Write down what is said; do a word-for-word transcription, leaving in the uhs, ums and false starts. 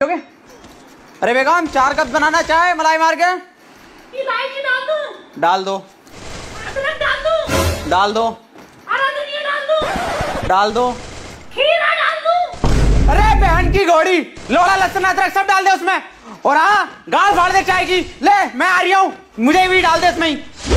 Okay. अरे बेगम चार cup बनाना चाय मलाई मार के इलायची डाल दो। डाल दो। अदरक डाल दो। डाल दो। हरा धनिया डाल दो। डाल दो। खीरा डाल दो। अरे बहन की घोड़ी, लोड़ा लहसुन अदरक सब डाल दे उसमें। और हाँ गाल फाड़ दे चाय की। ले मैं आ रही हूँ, मुझे भी डाल दे इसमें ही।